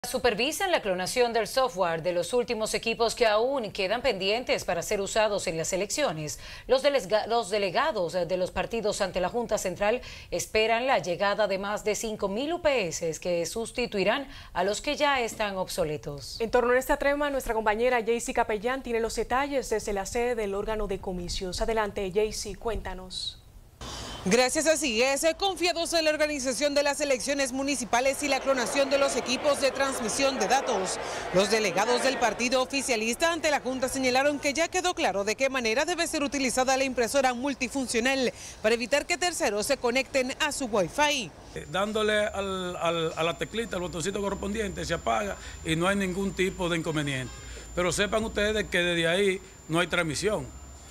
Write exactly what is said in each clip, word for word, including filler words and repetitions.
Supervisan la clonación del software de los últimos equipos que aún quedan pendientes para ser usados en las elecciones. Los, delega los delegados de los partidos ante la Junta Central esperan la llegada de más de cinco mil U P S que sustituirán a los que ya están obsoletos. En torno a esta trama, nuestra compañera Jaycee Capellán tiene los detalles desde la sede del órgano de comicios. Adelante, Jaycee, cuéntanos. Gracias a CIES, confiados en la organización de las elecciones municipales y la clonación de los equipos de transmisión de datos, los delegados del partido oficialista ante la Junta señalaron que ya quedó claro de qué manera debe ser utilizada la impresora multifuncional para evitar que terceros se conecten a su Wi-Fi. Dándole al, al, a la teclita, al botoncito correspondiente, se apaga y no hay ningún tipo de inconveniente. Pero sepan ustedes que desde ahí no hay transmisión.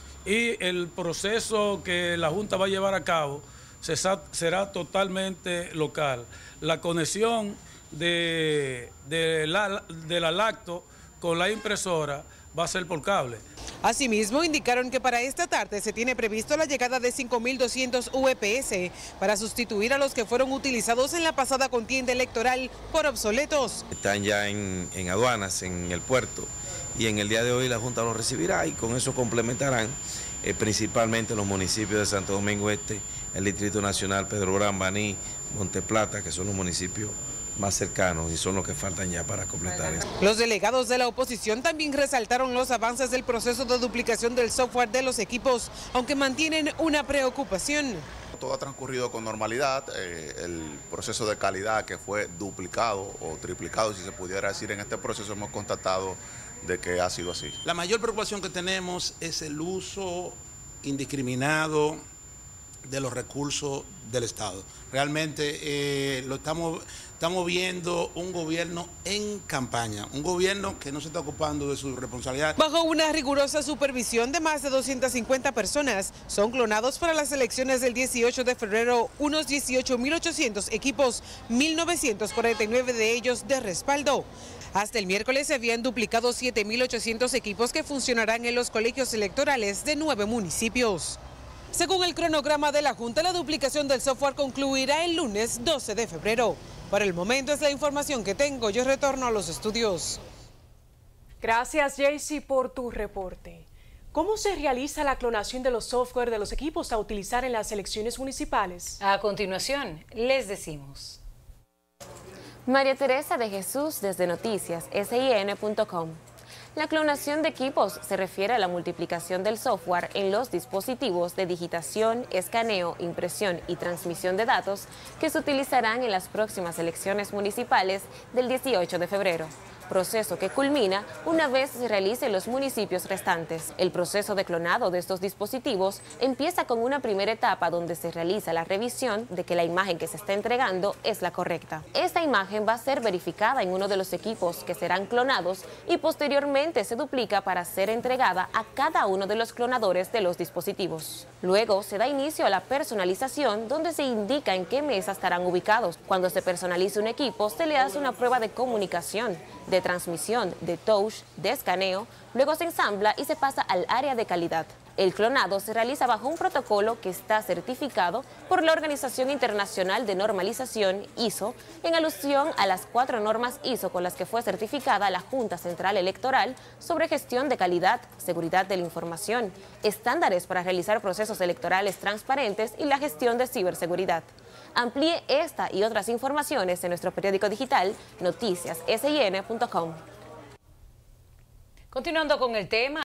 Y el proceso que la Junta va a llevar a cabo será totalmente local. La conexión de, de, la, de la lacto con la impresora va a ser por cable. Asimismo, indicaron que para esta tarde se tiene previsto la llegada de cinco mil doscientos U P S para sustituir a los que fueron utilizados en la pasada contienda electoral por obsoletos. Están ya en, en aduanas, en el puerto, y en el día de hoy la Junta los recibirá y con eso complementarán eh, principalmente los municipios de Santo Domingo Este, el Distrito Nacional, Pedro Brán, Baní, Monteplata, que son los municipios más cercanos y son los que faltan ya para completar esto. Los delegados de la oposición también resaltaron los avances del proceso de duplicación del software de los equipos, aunque mantienen una preocupación. Todo ha transcurrido con normalidad, eh, el proceso de calidad que fue duplicado o triplicado, si se pudiera decir, en este proceso hemos constatado de que ha sido así. La mayor preocupación que tenemos es el uso indiscriminado de los recursos del Estado. Realmente eh, lo estamos, estamos viendo un gobierno en campaña, un gobierno que no se está ocupando de su responsabilidad. Bajo una rigurosa supervisión de más de doscientas cincuenta personas, son clonados para las elecciones del dieciocho de febrero unos dieciocho mil ochocientos equipos, mil novecientos cuarenta y nueve de ellos de respaldo. Hasta el miércoles se habían duplicado siete mil ochocientos equipos que funcionarán en los colegios electorales de nueve municipios. Según el cronograma de la Junta, la duplicación del software concluirá el lunes doce de febrero. Por el momento es la información que tengo. Yo retorno a los estudios. Gracias, Jaycee, por tu reporte. ¿Cómo se realiza la clonación de los software de los equipos a utilizar en las elecciones municipales? A continuación, les decimos. María Teresa de Jesús desde Noticias S I N punto com. La clonación de equipos se refiere a la multiplicación del software en los dispositivos de digitación, escaneo, impresión y transmisión de datos que se utilizarán en las próximas elecciones municipales del dieciocho de febrero. Proceso que culmina una vez se realicen los municipios restantes. El proceso de clonado de estos dispositivos empieza con una primera etapa donde se realiza la revisión de que la imagen que se está entregando es la correcta. Esta imagen va a ser verificada en uno de los equipos que serán clonados y posteriormente se duplica para ser entregada a cada uno de los clonadores de los dispositivos. Luego se da inicio a la personalización donde se indica en qué mesa estarán ubicados. Cuando se personaliza un equipo se le hace una prueba de comunicación, de transmisión, de touch, de escaneo, luego se ensambla y se pasa al área de calidad. El clonado se realiza bajo un protocolo que está certificado por la Organización Internacional de Normalización I S O, en alusión a las cuatro normas I S O con las que fue certificada la Junta Central Electoral sobre gestión de calidad, seguridad de la información, estándares para realizar procesos electorales transparentes y la gestión de ciberseguridad. Amplíe esta y otras informaciones en nuestro periódico digital Noticias S I N punto com. Continuando con el tema.